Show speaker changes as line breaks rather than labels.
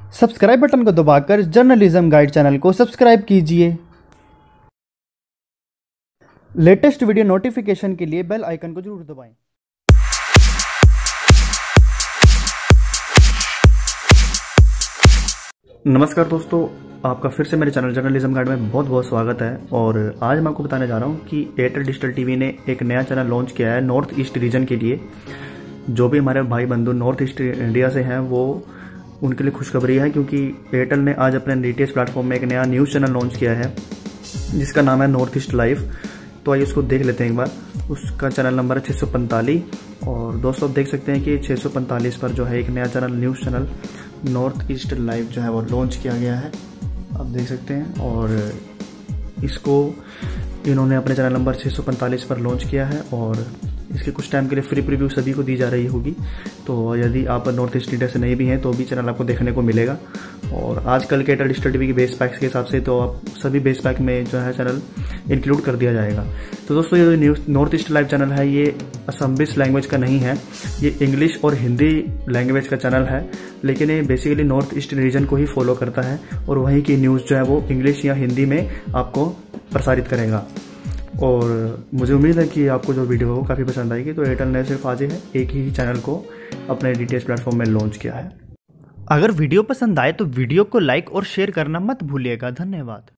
Subscribe button को दबाकर journalism guide channel को सब्सक्राइब कीजिए। लेटेस्ट वीडियो नोटिफिकेशन के लिए बेल आइकन को जरूर दबाएं। नमस्कार दोस्तों, आपका फिर से मेरे चैनल जर्नलिज्म गाइड में बहुत बहुत स्वागत है। और आज मैं आपको बताने जा रहा हूँ कि एयरटेल डिजिटल टीवी ने एक नया चैनल लॉन्च किया है नॉर्थ ईस्ट रीजन के लिए। जो भी हमारे भाई बंधु नॉर्थ ईस्ट इंडिया से हैं वो उनके लिए खुशखबरी है, क्योंकि एयरटेल ने आज अपने डीटीएच प्लेटफॉर्म में एक नया न्यूज़ चैनल लॉन्च किया है जिसका नाम है नॉर्थ ईस्ट लाइव। तो आइए उसको देख लेते हैं एक बार। उसका चैनल नंबर है 645। और दोस्तों आप देख सकते हैं कि 645 पर जो है एक नया channel news channel north east live जो है वो लॉन्च किया गया है, आप देख सकते हैं। और इसको इन्होंने अपने चैनल नंबर 645 पर लॉन्च किया है और इसके कुछ टाइम के लिए फ्री प्रीव्यू सभी को दी जा रही होगी। तो यदि आप नॉर्थ ईस्ट इंडिया से नहीं भी हैं तो भी चैनल आपको देखने को मिलेगा। और आजकल के एयरटेल डिजिटल टीवी के बेस पैक्स के हिसाब से तो आप सभी बेस पैक में जो है चैनल इंक्लूड कर दिया जाएगा। तो दोस्तों ये news north east live channel है, ये असमिस लैंग्वेज का नहीं है, ये इंग्लिश और हिंदी लैंग्वेज का चैनल है। लेकिन ये बेसिकली नॉर्थ ईस्ट रीजन को ही फॉलो करता है और वहीं की न्यूज़ जो है वो इंग्लिश या हिंदी में आपको प्रसारित करेगा। और मुझे उम्मीद है कि आपको जो वीडियो हो काफ़ी पसंद आएगी। तो एयरटेल ने सिर्फ आज है एक ही चैनल को अपने डीटीएच प्लेटफॉर्म में लॉन्च किया है। अगर वीडियो पसंद आए तो वीडियो को लाइक और शेयर करना मत भूलिएगा। धन्यवाद।